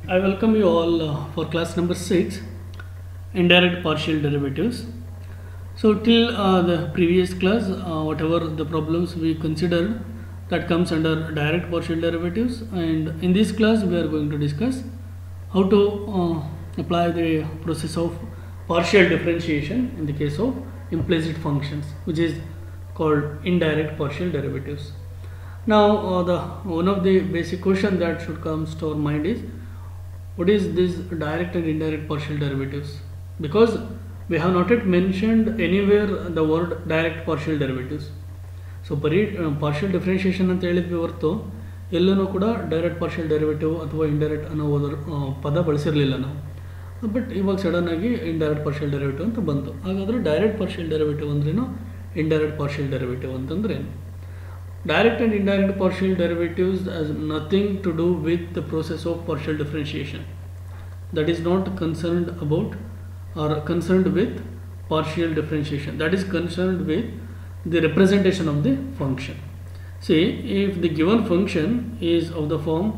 I welcome you all for class number 6, indirect partial derivatives. So till the previous class, whatever the problems we considered, that comes under direct partial derivatives, and in this class we are going to discuss how to apply the process of partial differentiation in the case of implicit functions, which is called indirect partial derivatives. Now the one of the basic question that should come to our mind is, what is this direct and indirect partial derivatives? Because we have not yet mentioned anywhere the word direct partial derivatives. So ಬರೀ partial differentiation ಅಂತ ಹೇಳಿದ್ವಿ ಹೊರತು ಎಲ್ಲೂ ಕೂಡ direct partial derivative ಅಥವಾ indirect ಅನ್ನೋ ಪದ ಬಳಸಿರಲಿಲ್ಲ ನಾವು. ಬಟ್ ಇವಾಗ ಸಡನ್ ಆಗಿ ಇಂಡೈರೆಕ್ಟ್ ಪಾರ್ಷಿಯಲ್ ಡೆರಿವೇಟಿವ್ ಅಂತ ಬಂತು. ಹಾಗಾದರೆ ಡೈರೆಕ್ಟ್ ಪಾರ್ಷಿಯಲ್ ಡೆರಿವೇಟಿವ್ ಅಂದ್ರೇನು, ಇಂಡೈರೆಕ್ಟ್ ಪಾರ್ಷಿಯಲ್ ಡೆರಿವೇಟಿವ್ ಅಂತಂದ್ರೇನು? Direct and indirect partial derivatives has nothing to do with the process of partial differentiation. That is not concerned about or concerned with partial differentiation. That is concerned with the representation of the function. See, if the given function is of the form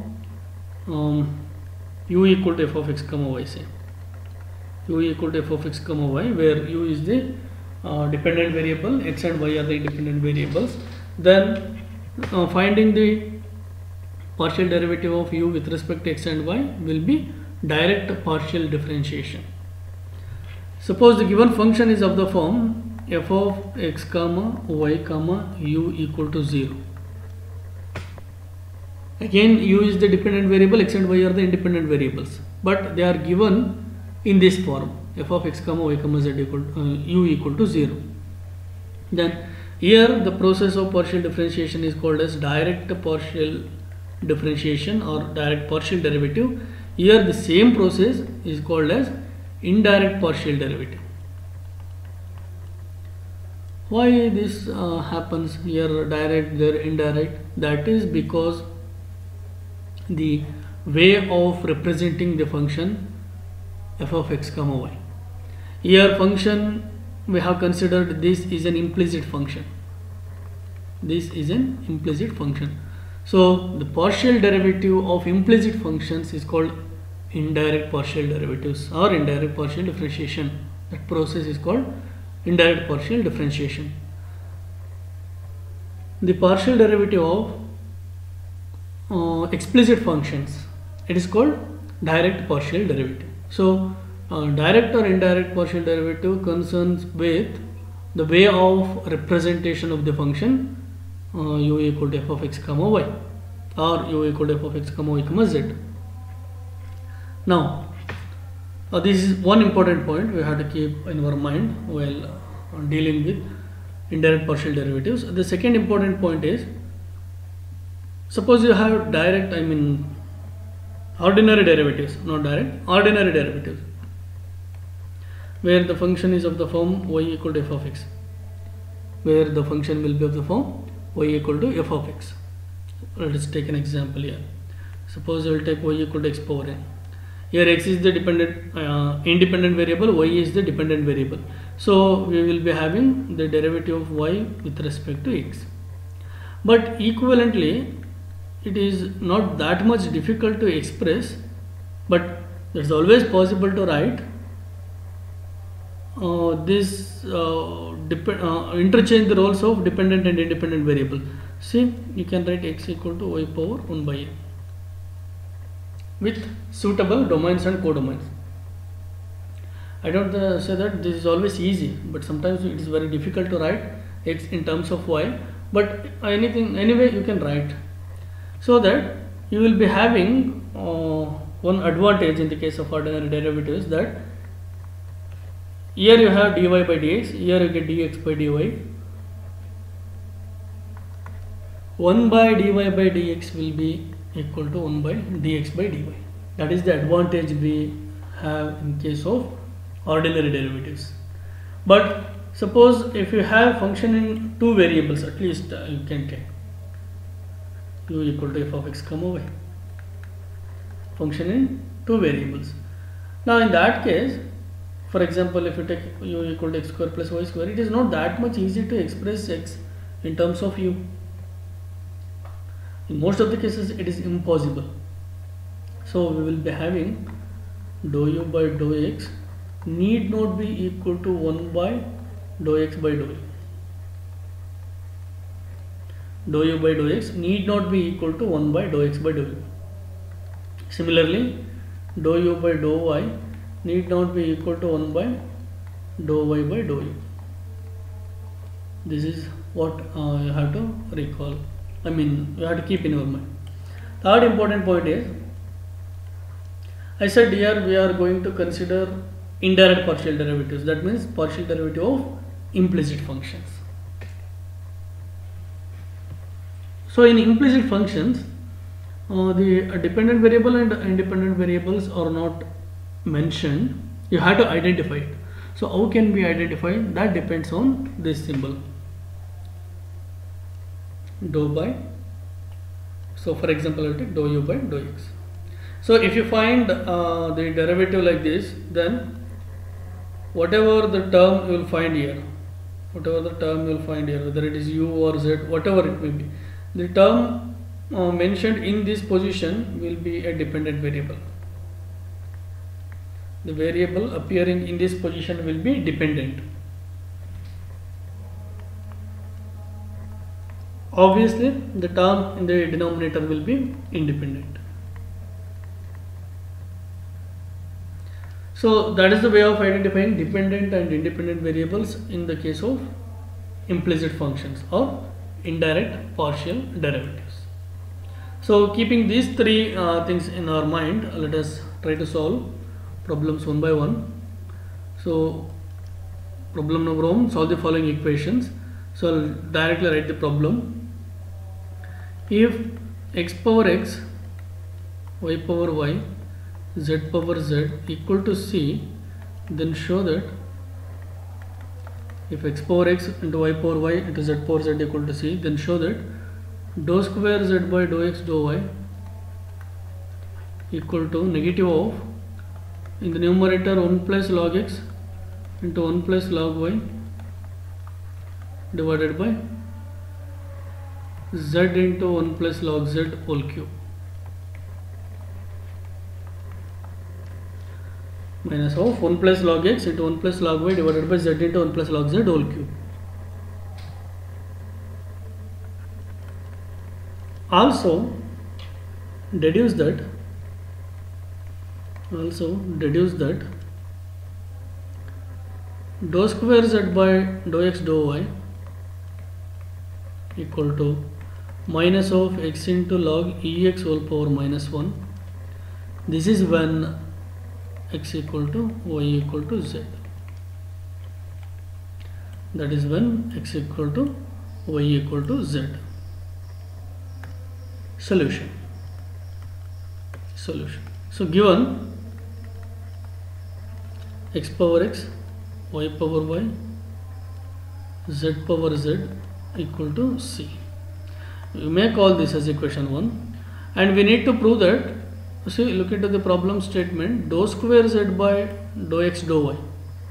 u equal to f of x comma y, say u equal to f of x comma y, where u is the dependent variable, x and y are the independent variables, then finding the partial derivative of u with respect to x and y will be direct partial differentiation. Suppose the given function is of the form f of x comma y comma u equal to 0. Again, u is the dependent variable, x and y are the independent variables, but they are given in this form, f of x comma y comma z equal u equal to 0. Then here the process of partial differentiation is called as direct partial differentiation or direct partial derivative. Here the same process is called as indirect partial derivative. Why this happens here, direct, there indirect? That is because the way of representing the function f of x comma y. Here function, we have considered this is an implicit function. This is an implicit function. So the partial derivative of implicit functions is called indirect partial derivatives or indirect partial differentiation. That process is called indirect partial differentiation. The partial derivative of explicit functions, it is called direct partial derivative. So direct or indirect partial derivative concerns with the way of representation of the function u equal to f of x comma y or u equal to f of x comma y comma z. Now this is one important point we have to keep in our mind while dealing with indirect partial derivatives. The second important point is, suppose you have direct, I mean ordinary derivatives, not direct, ordinary derivatives, where the function is of the form y equal to f of x, where the function will be of the form y equal to f of x. Let us take an example here. Suppose we will take y equal to x power n. Here x is the independent variable, y is the dependent variable. So we will be having the derivative of y with respect to x. But equivalently, it is not that much difficult to express, but it is always possible to write interchange the roles of dependent and independent variable. See, you can write x equal to y power 1 by n with suitable domains and codomains. I don't say that this is always easy, but sometimes it is very difficult to write x in terms of y, but anyway you can write, so that you will be having one advantage in the case of ordinary derivatives, that here you have dy by dx, here you get dx by dy. 1 by dy by dx will be equal to 1 by dx by dy. That is the advantage we have in case of ordinary derivatives. But suppose if you have function in two variables, at least you can take u equal to f of x comma y, function in two variables. Now in that case, for example, if you take u equal to x square plus y square, it is not that much easy to express x in terms of u. In most of the cases it is impossible. So we will be having dou u by dou x need not be equal to 1 by dou x by dou u. Dou u by dou x need not be equal to 1 by dou x by dou u. Similarly, dou u by dou y need not be equal to 1 by dou y by dou u. This is what you have to recall. I mean, you have to keep in your mind. Third important point is, I said here we are going to consider indirect partial derivatives. That means partial derivative of implicit functions. So in implicit functions, the dependent variable and independent variables are not mentioned. You have to identify it. So how can we identify? That depends on this symbol, dou by. So for example, I will take dou u by dou x. So if you find the derivative like this, then whatever the term you will find here, whether it is u or z, whatever it may be, the term mentioned in this position will be a dependent variable. The variable appearing in this position will be dependent. Obviously, the term in the denominator will be independent. So that is the way of identifying dependent and independent variables in the case of implicit functions or indirect partial derivatives. So keeping these three things in our mind, let us try to solve problems one by one. So problem number 1, solve the following equations. So I'll directly write the problem. If x power x, y power y, z power z equal to c, then show that if x power x into y power y into z power z equal to c, then show that dou square z by dou x dou y equal to negative of, in the numerator, 1 plus log x into 1 plus log y divided by z into 1 plus log z whole cube, minus of 1 plus log x into 1 plus log y divided by z into 1 plus log z whole cube. Also deduce that dou square z by dou x dou y equal to minus of x into log ex whole power minus 1. This is when x equal to y equal to z. That is when x equal to y equal to z. Solution. So given x power x, y power y, z power z equal to c. You may call this as equation 1, and we need to prove that. See, look into the problem statement, dou square z by dou x dou y.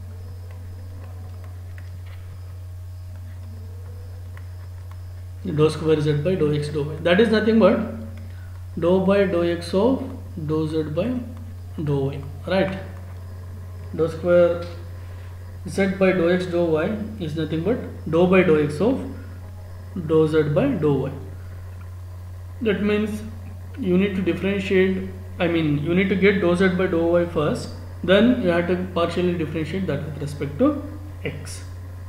Dou square z by dou x dou y. That is nothing but dou by dou x of dou z by dou y. Right? Dou square z by dou x dou y is nothing but dou by dou x of dou z by dou y. That means you need to differentiate, you need to get dou z by dou y first, then you have to partially differentiate that with respect to x.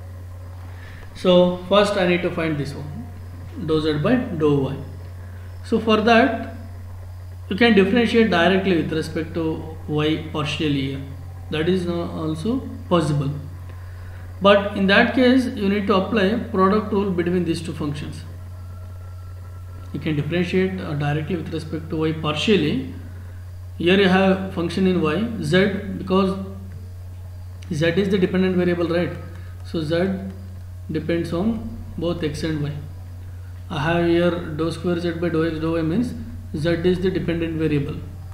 So first I need to find this one, dou z by dou y. So for that you can differentiate directly with respect to y partially here. That is also possible. But in that case you need to apply product rule between these two functions. You can differentiate directly with respect to y partially. Here you have function in y, z, because z is the dependent variable, right? So z depends on both x and y. I have here dou square z by dou x dou y means z is the dependent variable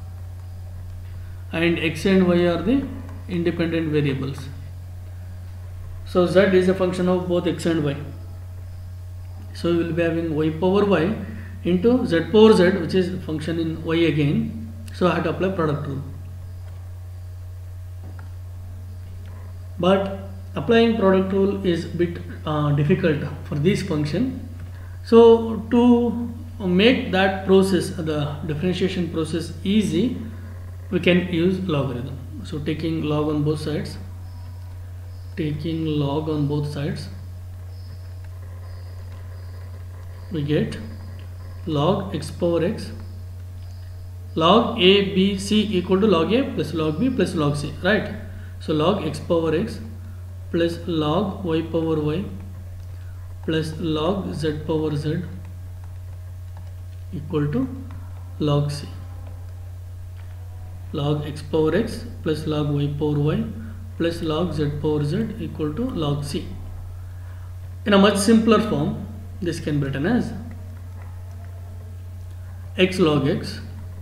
and x and y are the independent variables. So z is a function of both x and y. So we will be having y power y into z power z, which is function in y again, So I have to apply product rule. But applying product rule is a bit difficult for this function. So to make that process, the differentiation process easy, we can use logarithm. So taking log on both sides, we get log x power x, log a b c equal to log a plus log b plus log c, right? So log x power x plus log y power y plus log z power z equal to log c. Log x power x plus log y power y plus log z power z equal to log c. In a much simpler form, this can be written as x log x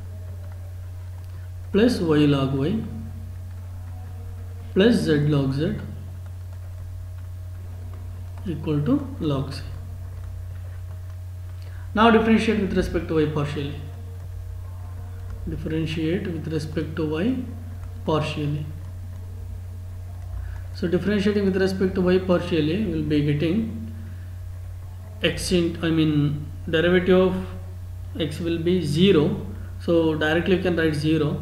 plus y log y plus z log z equal to log c. Now differentiate with respect to y partially. Differentiate with respect to y partially. So differentiating with respect to y partially, we will be getting x in, derivative of x will be 0. So directly you can write 0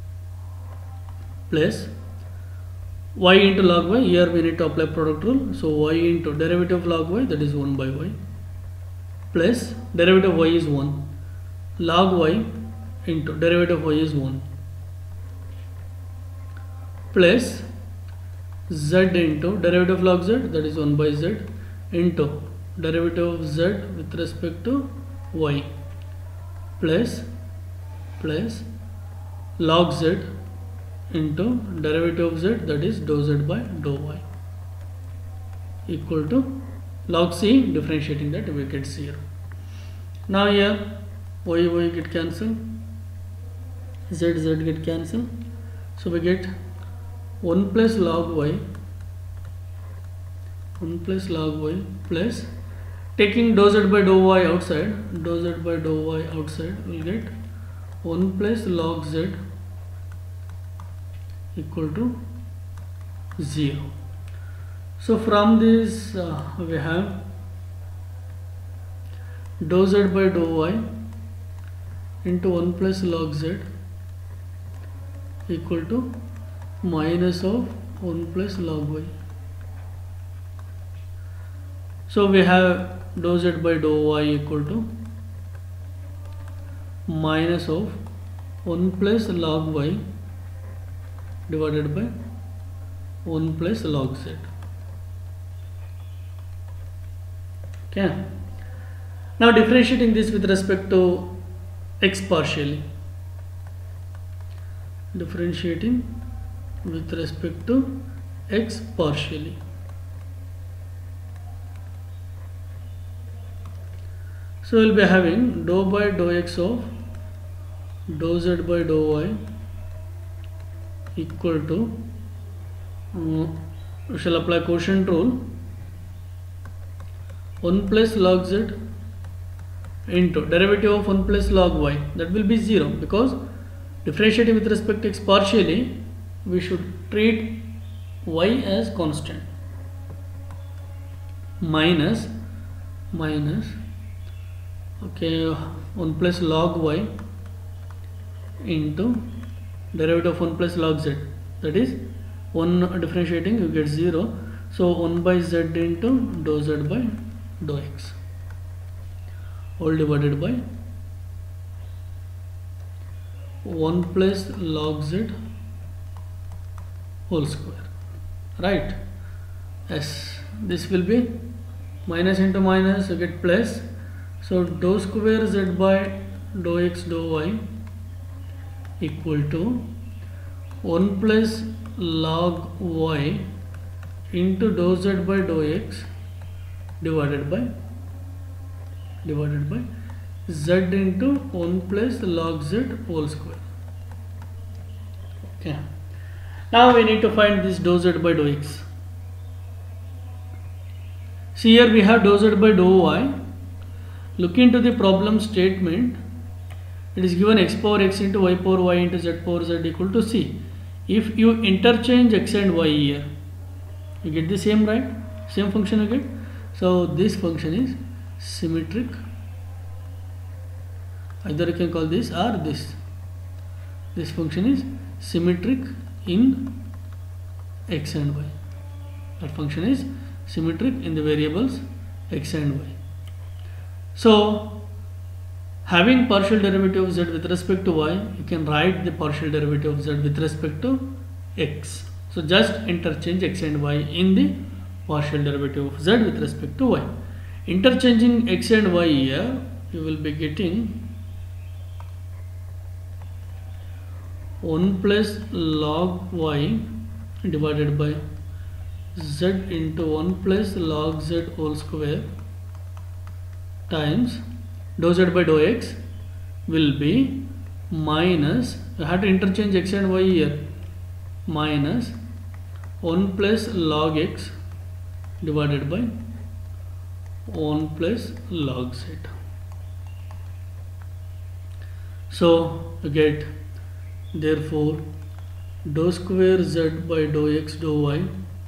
plus y into log y. Here we need to apply product rule. So y into derivative of log y, that is 1 by y, plus derivative of y is 1, log y into derivative of y is 1, plus z into derivative of log z, that is 1 by z, into derivative of z with respect to y, plus log z into derivative of z, that is dou z by dou y, equal to log c. Differentiating that, we get 0. Now here y get cancelled, z get cancelled, so we get 1 plus log y plus, taking dou z by dou y outside, we'll get 1 plus log z equal to 0. So from this we have dou z by dou y into 1 plus log z equal to minus of 1 plus log y. So we have dou z by dou y equal to minus of 1 plus log y divided by 1 plus log z. Okay. Now differentiating this with respect to x partially. Differentiating with respect to x partially. So we'll be having dou by dou x of dou z by dou y equal to, we shall apply quotient rule, 1 plus log z into derivative of 1 plus log y, that will be 0, because differentiating with respect to x partially, we should treat y as constant, minus okay, 1 plus log y into derivative of 1 plus log z, that is 1 differentiating, you get 0. So 1 by z into dou z by dou x, all divided by 1 plus log z whole square, right? Yes, this will be minus into minus, you get plus. So dou square z by dou x dou y equal to 1 plus log y into dou z by dou x divided by z into 1 plus log z whole square. Okay. Now we need to find this dou z by dou x. See, here we have dou z by dou y. Look into the problem statement. it is given x power x into y power y into z power z equal to c. If you interchange x and y here, you get the same, right? Same function you get. So this function is symmetric. Either you can call this or this. This function is symmetric in x and y. That function is symmetric in the variables x and y. So having partial derivative of z with respect to y, you can write the partial derivative of z with respect to x. So just interchange x and y in the partial derivative of z with respect to y. Interchanging x and y here, you will be getting 1 plus log y divided by z into 1 plus log z whole square times dou z by dou x will be minus, you have to interchange x and y here, minus 1 plus log x divided by 1 plus log z. So you get, therefore dou square z by dou x dou y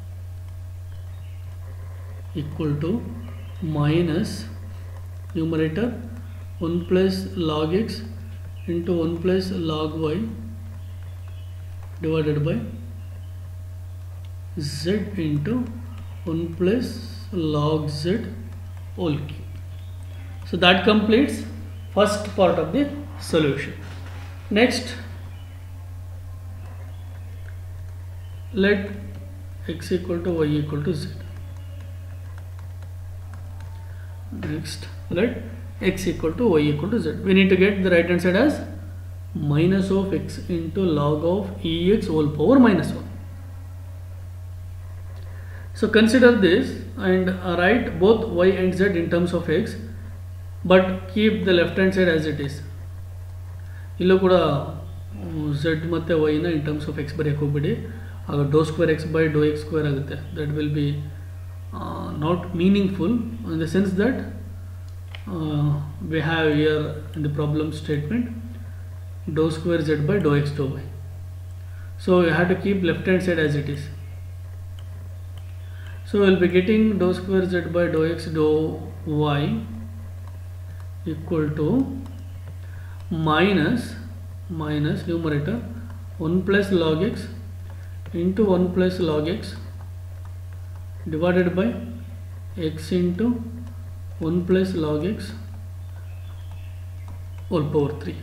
equal to minus numerator 1 plus log x into 1 plus log y divided by z into 1 plus log z whole cube. So that completes first part of the solution. Next, let x equal to y equal to z. Next, let x equal to y equal to z. We need to get the right hand side as minus of x into log of ex whole power minus 1. So consider this and write both y and z in terms of x, but keep the left hand side as it is. Illo kuda z matte y na in terms of x bariyake hogಬೇಡಿ, ಆಗ dou square x by dou x square ಆಗುತ್ತೆ. That will be not meaningful in the sense that we have here in the problem statement dou square z by dou x dou y. So you have to keep left hand side as it is. So we will be getting dou square z by dou x dou y equal to minus numerator 1 plus log x into 1 plus log x divided by x into 1 plus log x whole power 3.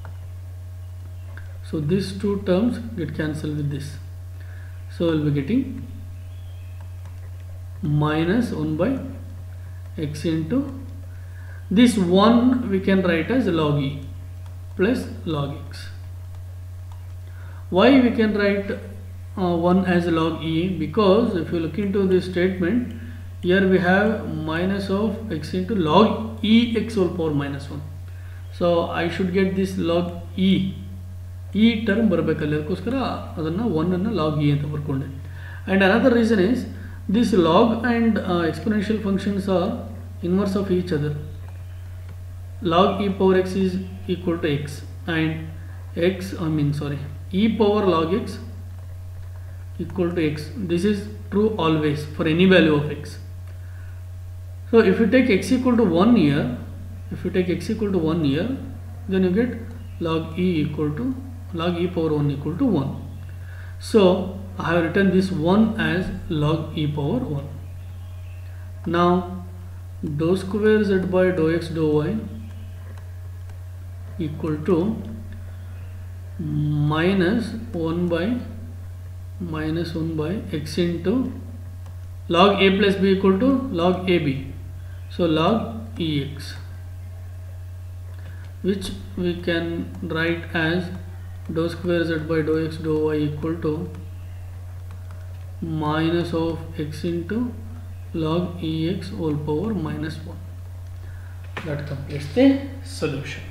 So these two terms get cancelled with this. So we will be getting minus 1 by x into this 1 we can write as log e plus log x. Why we can write 1 as log e? Because if you look into this statement, here we have minus of x into log e x whole power minus 1. So I should get this log e term ಬರಬೇಕಲ್ಲ, ಅದಕ್ಕೋಸ್ಕರ ಅದನ್ನು 1 ಅನ್ನು log e ಅಂತ ಬರ್ಕೊಂಡೆ. And another reason is this log and exponential functions are inverse of each other. Log e power x is equal to x and e power log x equal to x. This is true always for any value of x. So if you take x equal to 1 here, then you get log e power 1 equal to 1. So I have written this 1 as log e power 1. Now dou square z by dou x dou y equal to minus 1 by x into log a plus b equal to log ab. So log ex, which we can write as dou square z by dou x dou y equal to minus of x into log ex whole power minus 1. That completes the solution.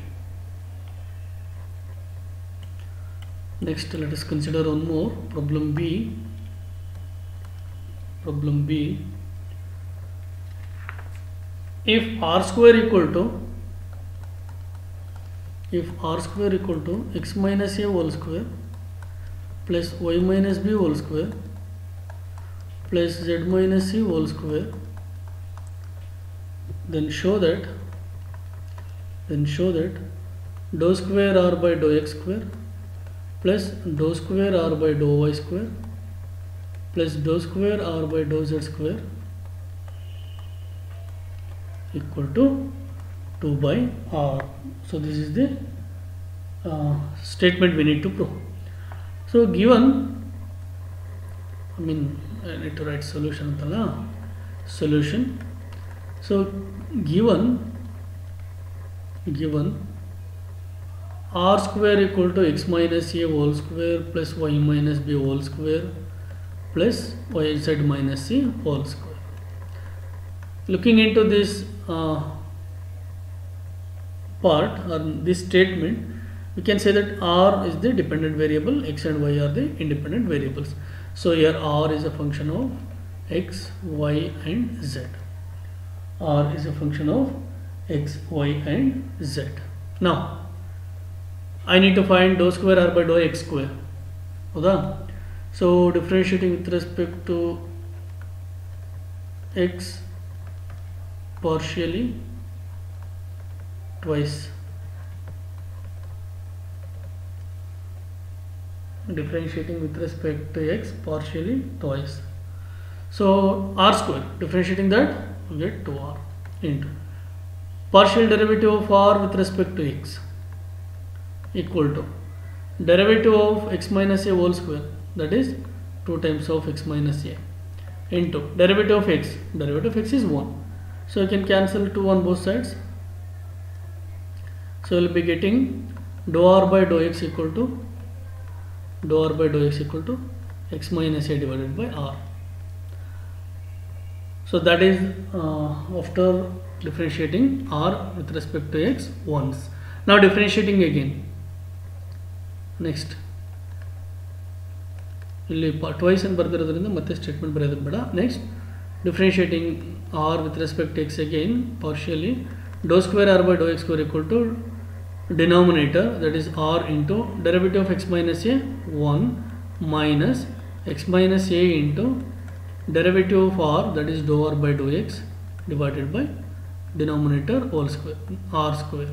Next, let us consider one more problem B. Problem B. If r square equal to if r square equal to x minus a whole square plus y minus b whole square plus z minus c whole square, then show that dou square r by dou x square plus dou square r by dou y square plus dou square r by dou z square equal to 2 by r. So this is the statement we need to prove. So given, I need to write solution. So given r square equal to x minus a whole square plus y minus b whole square plus yz minus c whole square. Looking into this part or this statement, we can say that r is the dependent variable, x and y are the independent variables. So here r is a function of x, y and z. R is a function of x, y and z. Now I need to find dou square r by dou x square. Okay? So differentiating with respect to x partially twice. Differentiating with respect to x partially twice. So r square, differentiating that, we get 2r into partial derivative of r with respect to x equal to derivative of x minus a whole square, that is 2 times of x minus a, into derivative of x is 1. So you can cancel 2 on both sides. So you will be getting dou r by dou x equal to x minus a divided by r. So that is after differentiating r with respect to x once. Now differentiating again. Next, ಇಲ್ಲಿ twice and ಬರ್ದಿರೋದ್ರಿಂದ ಮತ್ತೆ statement ಬರೆಯೋದು ಬೇಡ. Next, differentiating r with respect to x again partially dou square r by dou x square equal to denominator, that is r into derivative of x minus a 1 minus x minus a into derivative of r, that is dou r by dou x divided by denominator whole square, r square.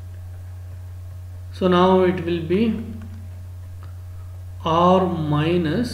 So now it will be r minus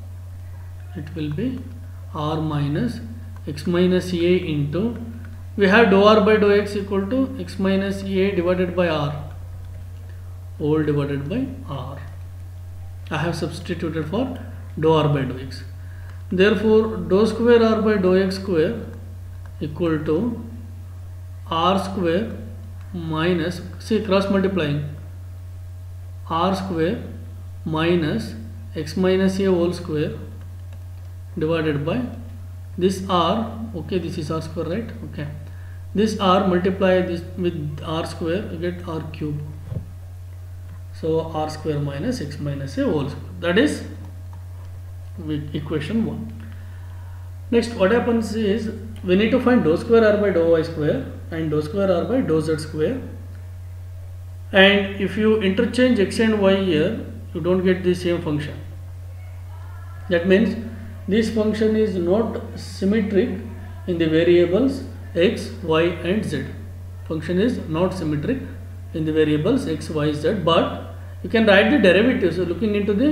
x minus a into, we have dou r by dou x equal to x minus a divided by r whole divided by r. I have substituted for dou r by dou x. Therefore dou square r by dou x square equal to r square minus, see cross multiplying, r square minus x minus a whole square divided by this r, okay, this is r square, right? Okay, this r multiply this with r square, you get r cube. So r square minus x minus a whole square, that is equation 1. Next, what happens is we need to find dou square r by dou y square and dou square r by dou z square, and if you interchange x and y here, you don't get the same function. That means this function is not symmetric in the variables x, y and z. Function is not symmetric in the variables x, y, z, but you can write the derivative. So looking into the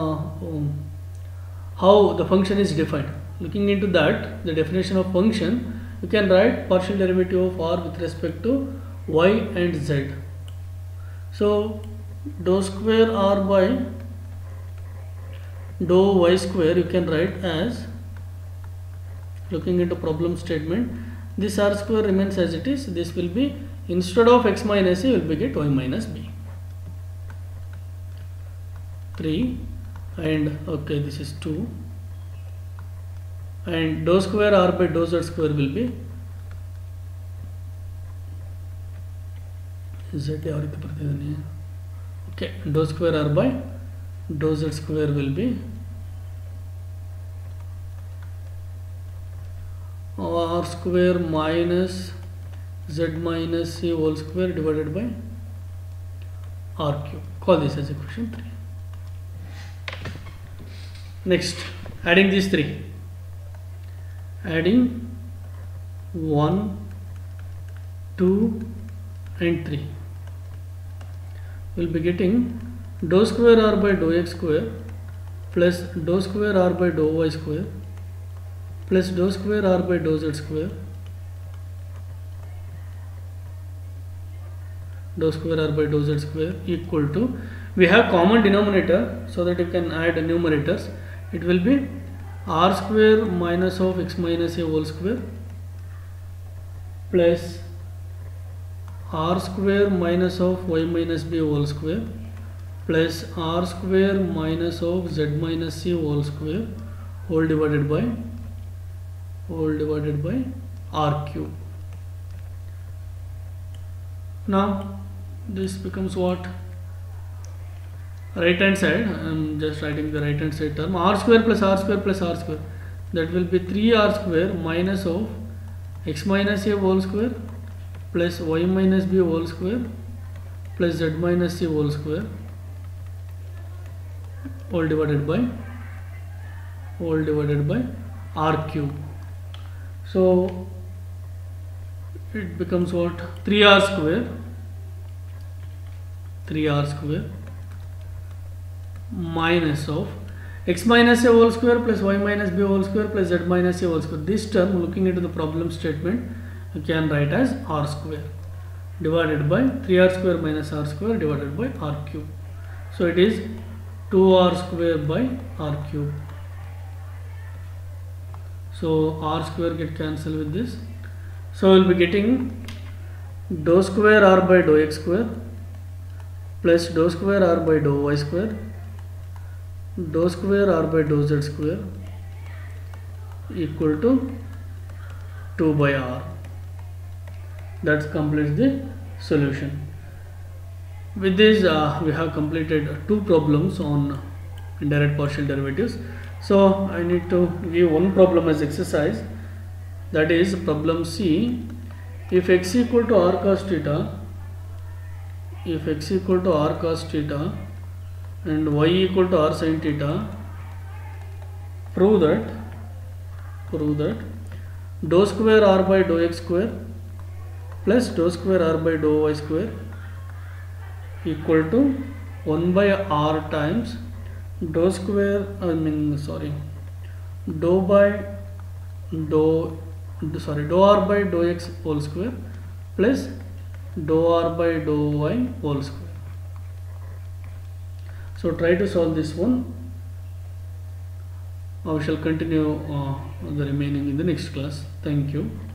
how the function is defined, looking into that, the definition of function, you can write partial derivative of r with respect to y and z. So dou square r by dou y square you can write as, looking into problem statement, this r square remains as it is. This will be, instead of x minus a, will be get y minus b. 3 and okay, this is 2, and dou square r by dou z square will be z ಯಾವ ರೀತಿ ಬರ್ತಿದ್ದೀನಿ, okay, dou square r by dou z square will be r square minus z minus c whole square divided by r cube. Call this as equation 3. Next, adding these three. Adding 1, 2 and 3. We'll be getting dou square r by dou x square plus dou square r by dou y square plus dou square r by dou z square, dou square r by dou z square equal to, we have common denominator so that you can add numerators. It will be r square minus of x minus a whole square plus r square minus of y minus b whole square plus r square minus of z minus c whole square whole divided by r cube. Now this becomes what? Right hand side, I am just writing the right hand side term, r square plus r square plus r square, that will be 3r square minus of x minus a whole square plus y minus b whole square plus z minus c whole square all divided by r cube. So it becomes what? 3r square minus of x minus a whole square plus y minus b whole square plus z minus a whole square. This term, looking into the problem statement, you can write as r square divided by 3r square minus r square divided by r cube. So it is 2r square by r cube. So r square get cancelled with this. So we will be getting dou square r by dou x square plus dou square r by dou y square, dou square r by dou z square equal to 2 by r. That completes the solution. With this we have completed two problems on indirect partial derivatives. So I need to give one problem as exercise, that is problem C. If x equal to r cos theta, and y equal to r sin theta, prove that dou square r by dou x square plus dou square r by dou y square equal to 1 by r times dou r by dou x whole square plus dou r by dou y whole square. So try to solve this one. I shall continue the remaining in the next class. Thank you.